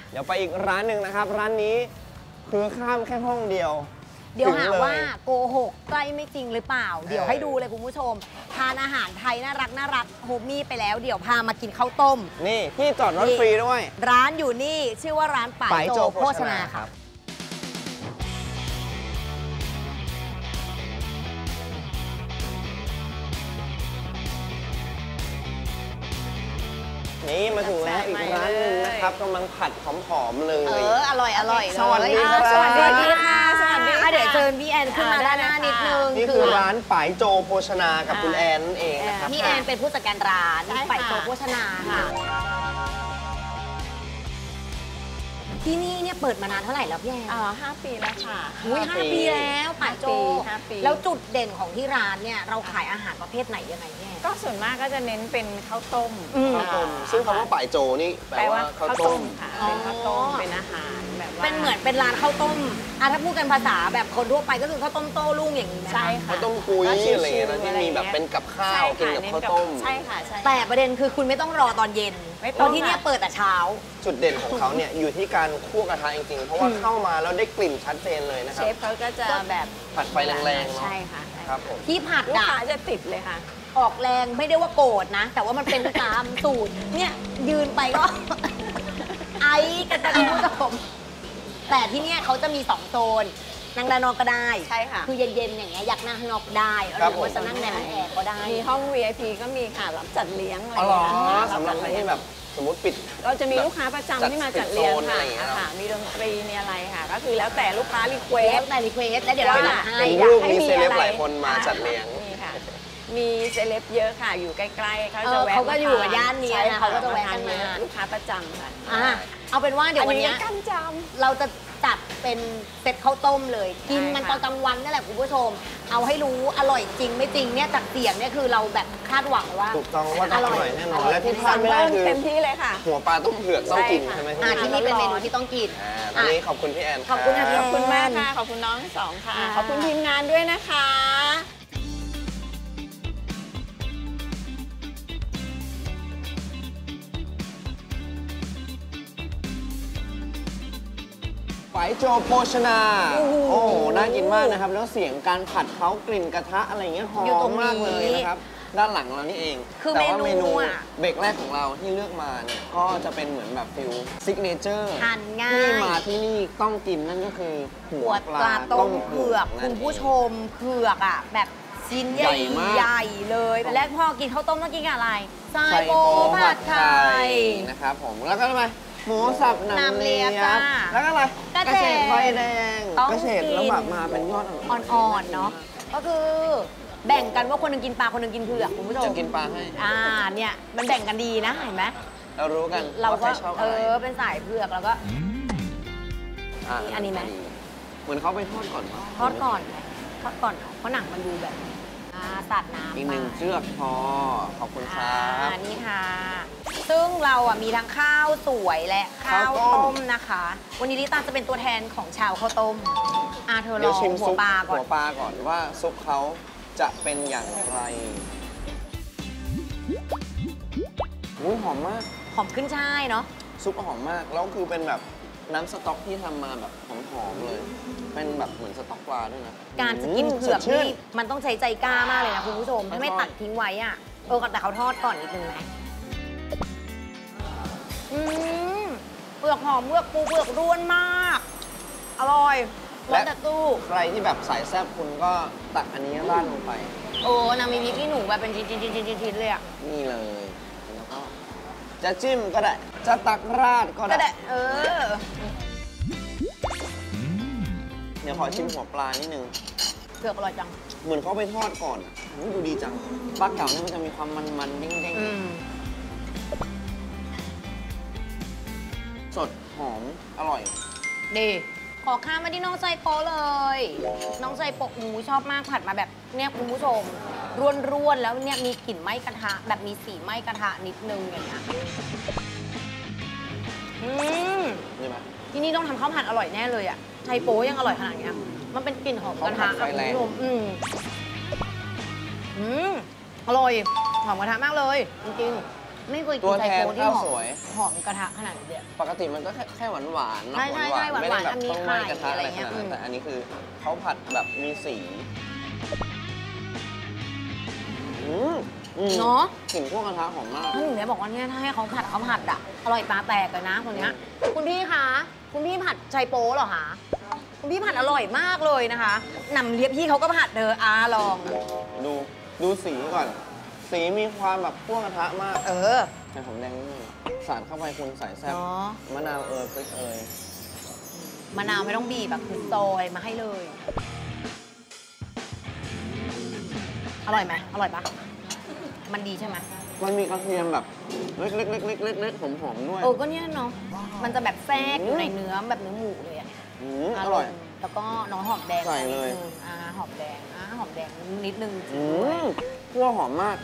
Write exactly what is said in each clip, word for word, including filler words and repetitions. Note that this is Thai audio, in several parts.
เดี๋ยวไปอีกร้านหนึ่งนะครับร้านนี้คือข้ามแค่ห้องเดียวเดี๋ยวหาว่าโกหกใกล้ไม่จริงหรือเปล่าเดี๋ยวให้ดูเลยคุณผู้ชมทานอาหารไทยน่ารักน่ารักโฮมมี่ไปแล้วเดี๋ยวพามากินข้าวต้มนี่ที่จอดรถฟรีด้วยร้านอยู่นี่ชื่อว่าร้านป่ายโจโภชนาครับนี่มาถึงแล้วอีกร้านหนึ่งนะครับกำลังผัดหอมๆเลยเอออร่อยอร่อยสวัสดีครับสวัสดีค่ะสวัสดีค่ะเดี๋ยวเชิญพี่แอนขึ้นมาด้านหน้านิดนึงนี่คือร้านป่ายโจโภชนากับคุณแอนนั่นเองนะครับพี่แอนเป็นผู้จัดการร้านป่ายโจโภชนาค่ะที่นี่เนี่ยเปิดมานานเท่าไหร่แล้วพี่แอนอ๋อห้าปีแล้วค่ะอุ้ยห้าปีแล้วป่ายโจแล้วจุดเด่นของที่ร้านเนี่ยเราขายอาหารประเภทไหนยังไงเนี่ยก็ส่วนมากก็จะเน้นเป็นข้าวต้มข้าวต้มซึ่งคำว่าป่ายโจนี่แปลว่าข้าวต้มค่ะเป็นข้าวต้มเป็นอาหารแบบว่าเป็นเหมือนเป็นร้านข้าวต้มอ่ะถ้าพูดกันภาษาแบบคนทั่วไปก็คือข้าวต้มโต้รุ่งอย่างนี้ไหมใช่ค่ะข้าวต้มกุ้ยอะไรเงี้ยนะที่มีแบบเป็นกับข้าวกินกับข้าวต้มใช่ค่ะใช่แต่ประเด็นคือคุณไม่ต้องรอตอนเย็นเพราะที่นี่เปิดแต่เช้าจุดเด่นของเขาเนี่ยอยู่ที่การคั่วกระทะจริงๆเพราะว่าเข้ามาแล้วได้กลิ่นชัดเจนเลยนะครับเชฟเขาก็จะแบบผัดไฟแรงๆใช่ค่ะครับผมที่ผัดลูกค้าจะติดเลยค่ะออกแรงไม่ได้ว่าโกรธนะแต่ว่ามันเป็นตามสูตรเนี่ยยืนไปก็ไอ้กันจะคุณผู้ชมแต่ที่นี่เขาจะมีสองโซนนั่งด้านนอกก็ได้ใช่ค่ะคือเย็นๆอย่างเงี้ยอยากนั่งข้างนอกได้หรือว่าจะนั่งในห้องแอร์ก็ได้มีห้อง วี ไอ พี ก็มีค่ะรับจัดเลี้ยงอะไรอย่างเงี้ยสำหรับคนที่แบบสมมติปิดเราจะมีลูกค้าประจำที่มาจัดเลี้ยงค่ะมีดนตรีมีอะไรค่ะก็คือแล้วแต่ลูกค้ารีเควสแต่รีเควสแล้วเดี๋ยวเราจัดให้อยากให้มีเซเลบหลายคนมาจัดเลี้ยงนี่ค่ะมีเซเลบเยอะค่ะอยู่ใกล้ๆเขาจะแวะเขาก็อยู่ย่านนี้นะเขาก็จะแวะกันมาลูกค้าประจำค่ะเอาเป็นว่าเดี๋ยววันนี้เราจะจัดเป็นเซตข้าวต้มเลยกินกันตอนกลางวันนั่นแหละคุณผู้ชมเอาให้รู้อร่อยจริงไม่จริงเนี่ยจากเสียงเนี่ยคือเราแบบคาดหวังว่าถูกต้องว่าต้องอร่อยแน่นอนและที่พลาดไม่ได้คือเต็มที่เลยค่ะหัวปลาต้มเผือกต้องกินใช่ไหมที่นี่เป็นเมนูที่ต้องกินตอนนี้ขอบคุณพี่แอนขอบคุณขอบคุณมากค่ะขอบคุณน้องทั้งสองค่ะขอบคุณทีมงานด้วยนะคะป่ายโจโภชนาโอ้โหน่ากินมากนะครับแล้วเสียงการผัดเขากลิ่นกระทะอะไรเงี้ยหอมมากเลยนะครับด้านหลังเรานี่เองแต่ว่าเมนูเบรกแรกของเราที่เลือกมาเนี่ยก็จะเป็นเหมือนแบบฟิลซิกเนเจอร์ที่มาที่นี่ต้องกินนั่นก็คือหัวปลาต้มเผือกคุณผู้ชมเผือกอ่ะแบบชิ้นใหญ่ใหญ่เลยแต่แรกพ่อกินข้าวต้มต้องกินกับอะไรไส้โป๊ผัดไข่นะครับผมแล้วก็ทำไมหมูสับน้ำเลียบแล้วก็อะไรกระเฉดไฟแดงกระเฉดแล้วแบบมาเป็นยอดอ่อนๆเนาะก็คือแบ่งกันว่าคนหนึ่งกินปลาคนหนึ่งกินเผือกคุณผู้ชมจะกินปลาให้อ่าเนี่ยมันแบ่งกันดีนะเห็นไหมเรารู้กันเราก็เออเป็นสายเผือกแล้วก็อันนี้ไหมเหมือนเขาไปทอดก่อนทอดก่อนทอดก่อนเพราะหนังมันดูแบบสัดน้ำอีกหนึ่งเชือกพอขอบคุณครับนี่ค่ะซึ่งเราอ่ะมีทั้งข้าวสวยและข้าวต้มนะคะวันนี้ลิต้าจะเป็นตัวแทนของชาวข้าวต้มอ่ะเธอลองหัวปลาก่อนหัวปลาก่อนว่าซุปเขาจะเป็นอย่างไรอุ้ยหอมมากหอมขึ้นช่ายเนาะซุปหอมมากแล้วคือเป็นแบบน้ำสต๊อกที่ทำมาแบบหอมๆเลยเป็นแบบเหมือนสต๊อกปลาด้วยนะการจะกินเผือกนี่มันต้องใช้ใจกล้ามากเลยนะคุณผู้ชมถ้าไม่ตัดทิ้งไว้อ่ะเออแต่เขาทอดก่อนนิดนึงไหมอืมเปลือกหอมเปลือกปูเปลือกร่วนมากอร่อยและตู้ใครที่แบบสายแซ่บคุณก็ตักอันนี้ราดลงไปโอ้นางมีพริกขี้หนูแบบเป็นชิ้นๆๆๆเลยอ่ะนี่เลยแล้วก็จะจิ้มก็ได้จะตักราดก็ได้เออเดี๋ยวขอชิมหัวปลานิดนึงเผือกอร่อยจังเหมือนเขาไปทอดก่อนนี่ดูดีจังปลาเก๋าเนี่ยมันจะมีความมันๆเด้งๆสดหอมอร่อยดีขอข้ามมาที่น้องไซโปเลยน้องไซโปหมูชอบมากผัดมาแบบเนี่ยคุณผู้ชมร่วนๆแล้วเนี่ยมีกลิ่นไหม้กระทะแบบมีสีไหม้กระทะนิดนึงอย่างเงี้ยอืมนี่ไหมที่นี่ต้องทำข้าวผัดอร่อยแน่เลยอ่ะไซโปยังอร่อยขนาดนี้มันเป็นกลิ่นหอมกระทะคุณผู้ชมอืมอืมอร่อยหอมกระทะมากเลยจริงๆไม่เคยกิตันวไชแทนโป๊ที่ข้าวหอสมวยหอมกระทะขนาดนี้เลยปกติมันก็แค่แค่หวานหวานๆเนอะใช่ใช่ใช่ๆไม่ได้แบบหวานๆมีต้องไหม้ไข่กระทะอะอะไร ไรเงี้ขยนาดนั้นอืมแต่อันนี้คือเขาผัดแบบมีสีอืมอืมเนาะกลิ่นพวกกระทะหอมมากถ้าหนูเนี่ยบอกว่าเนี่ยถ้าให้เขาผัดเขาผัดอะอร่อยตาแตกเลยนะคนเนี้ยคุณพี่คะคุณพี่ผัดไชโป๊เหรอคะคุณพี่ผัดอร่อยมากเลยนะคะหนำเลียบพี่เขาก็ผัดเธออาลองดูดูสีก่อน สีมีความแบบพวกกระทะมากเออใส่หอมแดงนิดนึงสาดเข้าไปคุณใส่แซ่บเนาะมะนาวเอยพริกเอยมะนาวไม่ต้องบีบแบบคือซอยมาให้เลย อร่อยไหมอร่อยปะมันดีใช่ไหมมันมีกระเทียมแบบเล็กๆเล็กๆเล็กๆหอมๆด้วยเออก็เนี่ยเนาะมันจะแบบแทรกอยู่ในเนื้อแบบเนื้อหมูเลยอะอืมอร่อยแล้วก็น้องหอมแดงใส่เลยนิดนึงอ่าหอมแดงอ่าหอมแดงนิดนึงอืมคั่วหอมมาก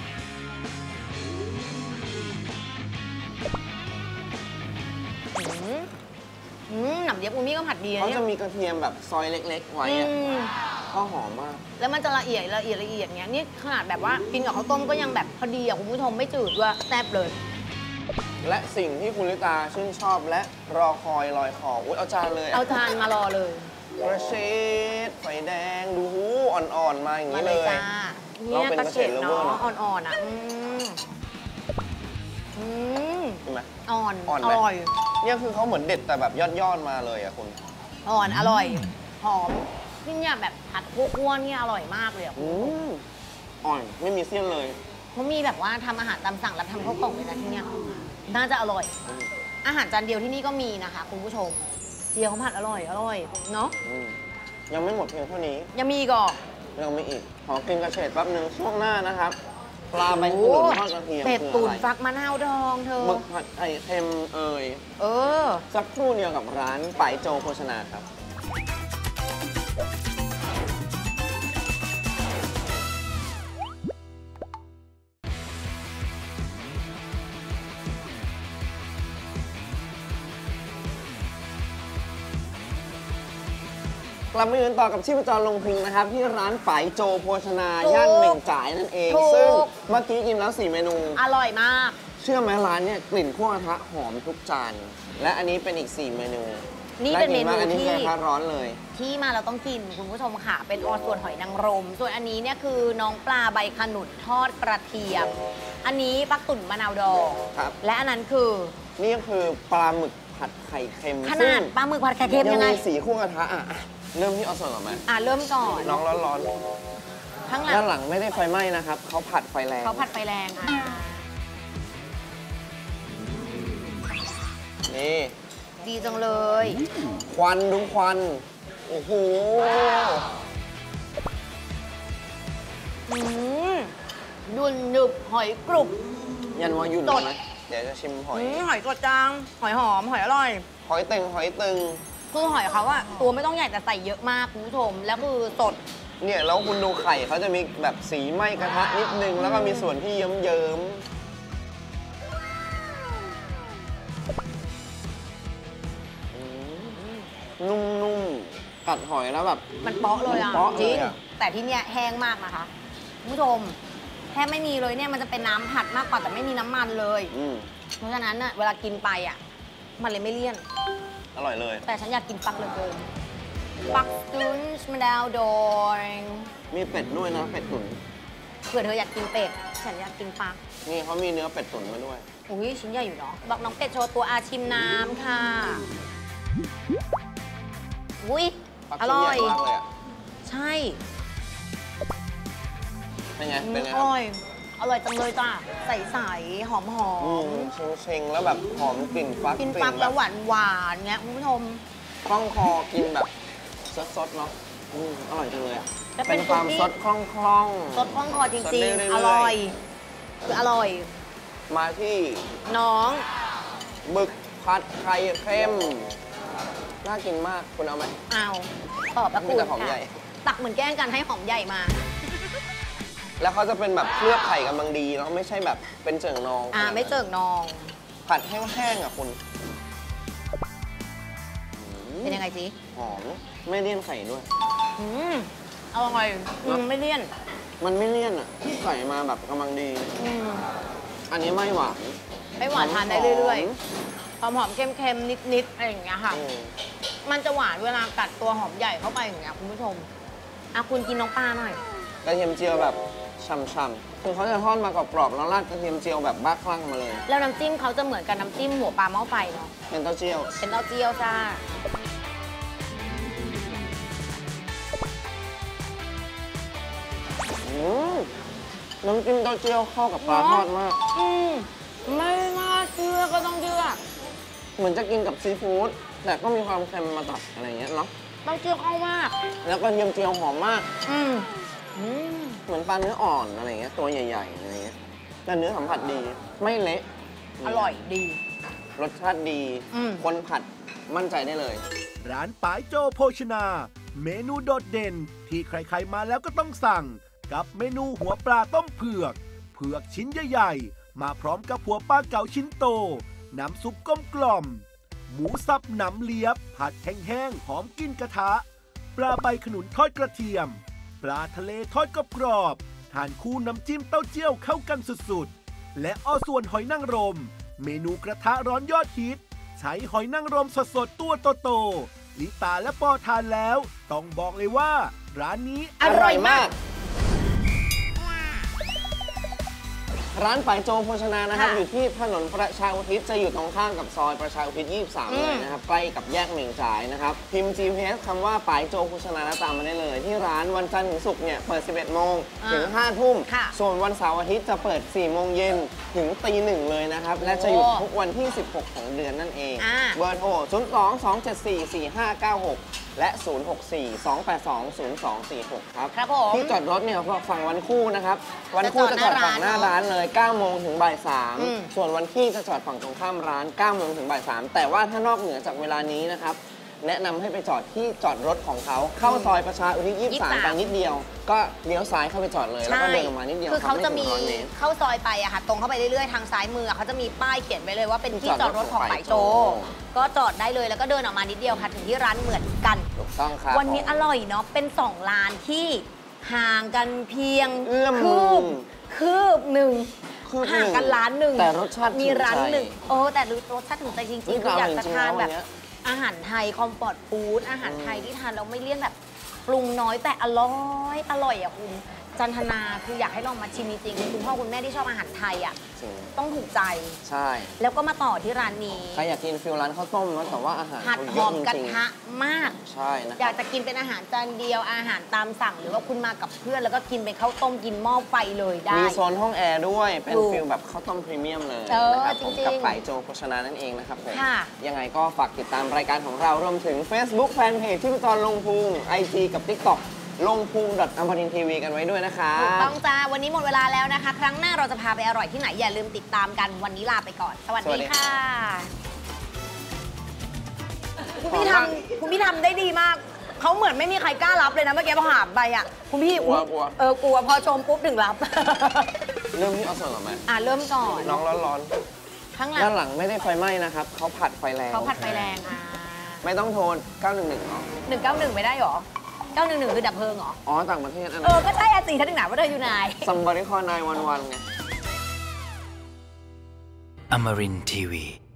อืมอืมหนำเดียบอุมี่ก็ผัดดีนะเขาเนี่ยจะมีกระเทียมแบบซอยเล็กๆ ไว้อือะมก็หอมมากแล้วมันจะละเอียดละเอียดละเอียดเงี้ยนี่ขนาดแบบว่ากินกับข้าวต้มก็ยังแบบพอดีอ่ะคุณผู้ชมไม่จืดด้วยแซ่บเลยและสิ่งที่คุณลิตาชื่นชอบและรอคอยลอยคออุ๊ยเอาจานเลยเอาจานมารอเลยกระเชดไฟแดงดูหูอ่อนๆ มาอย่างมานี้เลเลย ยจ้าเราเนี่ยเป็นกระเกษเฉตดรเนาะ lover เนอะอ่อนๆอ่ะอืมอืมใช่ไหมอ่อนอ่อนอไหมร่อยเนี่ยคือเขาเหมือนเด็ดแต่แบบยอดๆ มาเลยอะคุณอ่อนอร่อย หอมนี่เนี่ยแบบผัดคั่วๆเนี่ยอร่อยมากเลยอะอืมอ่อนไม่มีเสี้ยนเลยเขามีแบบว่าทำอาหารตามสั่งแล้วทำข้าวกล่องเลยนะที่เนี่ยน่าจะอร่อยอืมอาหารจานเดียวที่นี่ก็มีนะคะคุณผู้ชมเดียวเขาผัดอร่อยอร่อยเนาะอืมยังไม่หมดเพียงเท่านี้ยังมีอีก่อนยังมีอีก ขอกินกระเฉดแป๊บหนึ่งช่วงหน้านะครับ ปลาใบขโอ้นุนทอดกระเทียมเป็ดคือตุ๋นอะไรฟักมะนาวดองเธอหมึกผัดไข่เค็มเอ่ยเออสักครู่เดียวกับร้านไปโจโภชนาครับ กลับมายืนต่อกับชีพจรลงพุงนะครับ ที่ร้านไปโจโภชนาถูกย่านเหม่งจ่ายนั่นเองถูกซึ่งเมื่อกี้กินแล้วสี่เมนูอร่อยมากเชื่อไหมร้านเนี่ยกลิ่นคั่วกระทะหอมทุกจาน และอันนี้เป็นอีกสี่เมนูนี่เป็นเมนูากิากอันนี้ที่คือกระทะร้อนเลยที่มาเราต้องกินคุณผู้ชมค่ะ เป็นออส่วนหอยนางรม ส่วนอันนี้เนี่ยคือน้องปลาใบขนุนทอดกระเทียม อันนี้ปักตุ่นมะนาวดองครับและอันนั้นคือนี่ก็คือปลาหมึกผัดไข่เค็มขซึ่นาดงปลาหมึกผัดไข่เค็มยัยัง งไงมีสีคั่วกระทะอ่ะอ่ะเริ่มที่ออสอนก่อนไหมอ่ะเริ่มก่อนน้องร้อนข้างหๆลัด้าง นหลังไม่ได้ไฟไหม้นะครับเขาผัดไฟแรงเขาผัดไฟแรงอ่ะนี่ดีจังเลยควันดูควัน โอ้โหอืมดุนหนึบหอยกรุบยันวายุ่นสดไหมเดี๋ยวจะชิมหอยอืมหอยสดจังหอยหอมหอยอร่อยหอยเต็งหอยตึงคือหอยเขาอะตัวไม่ต้องใหญ่แต่ใส่เยอะมากคุณผู้ชม แล้วคือสดเนี่ยแล้วคุณดูไข่เขาจะมีแบบสีไหม้กระทะนิดนึง แล้วก็มีส่วนที่เยิ้มๆอืมนุ่มๆกัดหอยแล้วแบบมันเปาะเลยอะมันเปาะจริงเลยอะแต่ที่เนี้ยแห้งมากนะคะคุณผู้ชมแทบไม่มีเลยเนี่ยมันจะเป็นน้ำผัดมากกว่าแต่ไม่มีน้ำมันเลยอืมเพราะฉะนั้นน่ะเวลากินไปอะมันเลยไม่เลี่ยนอร่อยเลยแต่ฉันอยากกินปักเหลือเกินปักตุนช์มะนาวดองมีเป็ดด้วยนะ เป็ดตุ๋นเผื่อเธออยากกินเป็ดฉันอยากกินปักนี่เขามีเนื้อเป็ดตุ๋นมาด้วยอุ้ยชิ้นใหญ่อยู่เนาะบอกน้องเป็ดโชว์ตัวอาชิมน้ำค่ะอุ้ยปักอชิ้นร่ใหอญ่ยมากเลยอ่ะใช่เป็นไงอืมเป็นไงอครับร่อย อร่อยจังเลยจ้ะใสๆหอมหออืมมเชงๆแล้วแบบหอมกลิ่นฟักกินกปัลิ่กนแบแล้บวหวานหวานๆเงี้ยคุณผู้ชมคล่องคอกินแบบสดๆเนาะอืมอร่อยจังเลยอะแล้วเป็เป็น นความคุกกี้สดคล่องคล่องๆสดคล่องคอจสดริงได้เรื่อยๆๆ อร่อย คืออร่อยมาที่น้องหมึกผัดไข่เค็มน่ากินมากคุณเอาไหมเอาตอบประมีคุณแต่หอมค่ะใหญ่ตักเหมือนแกล้งกันให้หอมใหญ่มาแล้วเขาจะเป็นแบบเคลือบไข่กำลังดีเนาะไม่ใช่แบบเป็นเจิ่งนองอ่าไม่เจิ่งนองผัดแห้งๆอ่ะคุณเป็นยังไงจีหอมไม่เลี่ยนไข่ด้วยอืมอร่อยอืมไม่เลี่ยนมันไม่เลี่ยนอ่ะใส่มาแบบกำลังดีอืมอันนี้ไม่หวานไม่หวานทานได้เรื่อยๆหอมๆเค็มๆนิดๆอะไรอย่างเงี้ยค่ะมันจะหวานเวลากัดตัวหอมใหญ่เข้าไปอย่างเงี้ยคุณผู้ชมอ่ะคุณกินน้องปลาหน่อยกระเทียมเจียวแบบช่ำๆคือเขาจะทอดมากรอบๆแล้วราดกระเทียมเจียวแบบบ้าคลั่งมาเลยแล้วน้ำจิ้มเขาจะเหมือนกับน้ำจิ้มหัวปลาหม้อไฟเนาะเป็นเต้าเจี้ยวเป็นเต้าเจี้ยวจ้าน้ำจิ้มเต้าเจี้ยวเข้ากับปลาทอดมากอืมไม่น่าเชื่อก็ต้องเชื่อเหมือนจะกินกับซีฟู้ดแต่ก็มีความเค็มมาตัดอะไรเงี้ยเนาะเต้าเจี้ยวเข้ามากแล้วก็เทียมเจียวหอมมากอืมเหมือนปลาเนื้ออ่อนอะไรเงี้ยตัวใหญ่ๆอะไรเงี้ยแต่เนื้อสัมผัสดีไม่เละอร่อยดีรสชาติดีคนผัดมั่นใจได้เลยร้านป๋ายโจโภชนาเมนูโดดเด่นที่ใครๆมาแล้วก็ต้องสั่งกับเมนูหัวปลาต้มเผือกเผือกชิ้นใหญ่ๆมาพร้อมกับหัวปลาเก๋าชิ้นโตน้ำซุปกลมกล่อมหมูสับหนำเลียบผัดแห้งๆหอมกลิ่นกระทะปลาใบขนุนทอดกระเทียมปลาทะเลทอดกรอบๆทานคู่น้ำจิ้มเต้าเจี้ยวเข้ากันสุดๆและอ้อส่วนหอยนางรมเมนูกระทะร้อนยอดฮิตใช้หอยนางรมสดๆตัวโตๆลิตาและปอทานแล้วต้องบอกเลยว่าร้านนี้อร่อยมากร้านป๋ายโจโภชนานะครับอยู่ที่ถนนประชาอุทิศจะอยู่ตรงข้ามกับซอยประชาอุทิศยี่สิบสามเลยนะครับใกล้กับแยกเหม่งจ่ายนะครับพิมพ์ จี พี เอส คำว่าป๋ายโจโภชนาแล้วตามมาได้เลยที่ร้านวันจันทร์ถึงศุกร์เนี่ยเปิดสิบเอ็ดโมงถึงห้าทุ่มส่วนวันเสาร์อาทิตย์จะเปิดสี่โมงเย็นถึงตีหนึ่งเลยนะครับและจะหยุดทุกวันที่สิบหกของเดือนนั่นเองเบอร์โทรศูนย์ สอง สอง เจ็ด สี่ สี่ ห้า เก้า หกและ ศูนย์ หก สี่ สอง แปด สอง ศูนย์ สอง สี่ หก ครับครับผมที่จอดรถเนี่ยฝั่งวันคู่นะครับวันคู่จะจอดฝั่งหน้าร้านเลยเก้าโมงถึงบ่ายสามส่วนวันขี้จะจอดฝั่งตรงข้ามร้านเก้าโมงถึงบ่ายสามแต่ว่าถ้านอกเหนือจากเวลานี้นะครับแนะนำให้ไปจอดที่จอดรถของเขาเข้าซอยประชาอุทิศยี่สิบสามไปนิดเดียวก็เลี้ยวซ้ายเข้าไปจอดเลยแล้วก็เดินออกมานิดเดียวคือเขาจะมีเข้าซอยไปอะค่ะตรงเข้าไปเรื่อยๆทางซ้ายมือเขาจะมีป้ายเขียนไว้เลยว่าเป็นที่จอดรถของป๋ายโจก็จอดได้เลยแล้วก็เดินออกมานิดเดียวค่ะถึงที่ร้านเหมือนกันถูกต้องครับวันนี้อร่อยเนาะเป็นสองร้านที่ห่างกันเพียงคืบคืบหนึ่งห่างกันร้านหนึ่งแต่รสชาติมีร้านหนึ่งโอ้แต่รสชาติถึงใจจริงๆคืออยากจะทานแบบอาหารไทยคอมฟอร์ตฟู้ดอาหารไทยที่ทานแล้วไม่เลี่ยนแบบปรุงน้อยแต่อร่อยอร่อยอ่ะคุณจันทนาคืออยากให้ลองมาชิมจริงๆคุณพ่อคุณแม่ที่ชอบอาหารไทยอ่ะต้องถูกใจใช่แล้วก็มาต่อที่ร้านนี้ใครอยากกินฟิลร้านข้าวต้มนะแต่ว่าอาหารผัดหอมกระทะมากใช่นะอยากจะกินเป็นอาหารจานเดียวอาหารตามสั่งหรือว่าคุณมากับเพื่อนแล้วก็กินเป็นข้าวต้มกินหม้อไฟเลยได้มีโซนห้องแอร์ด้วยเป็นฟิลแบบข้าวต้มพรีเมียมเลยนะครับผมกับป๋ายโจโภชนานั่นเองนะครับผมยังไงก็ฝากติดตามรายการของเรารวมถึง Facebook Fanpage ที่พี่จอนลงพุง ไอ จี กับ TikTokลงพุง อมรินทร์ทีวีกันไว้ด้วยนะคะถูกต้องจ้าวันนี้หมดเวลาแล้วนะคะครั้งหน้าเราจะพาไปอร่อยที่ไหนอย่าลืมติดตามกันวันนี้ลาไปก่อนสวัสดีค่ะคุณพี่ทำคุณพี่ทำได้ดีมากเขาเหมือนไม่มีใครกล้ารับเลยนะเมื่อกี้พอหาไปอ่ะคุณพี่กลัวกลัวเออกลัวพอชมปุ๊บถึงรับเริ่มที่เอาส่วนหรอไหมอ่ะเริ่มก่อนน้องร้อนข้างหลังด้านหลังไม่ได้ไฟไหม้นะครับเขาผัดไฟแรงเขาผัดไฟแรงอ่ะไม่ต้องโทรเก้าหนึ่งหนึ่งหรอหนึ่งเก้าหนึ่งไม่ได้หรอเก้าหนึ่งหนึ่งคือดับเพลิงเหรออ๋อต่างประเทศเออก็ใช่อาตีท่านถึงหนาว่าเธออยู่ไหนซัมบาริคอนายวันวันไงอมรินทร์ทีวี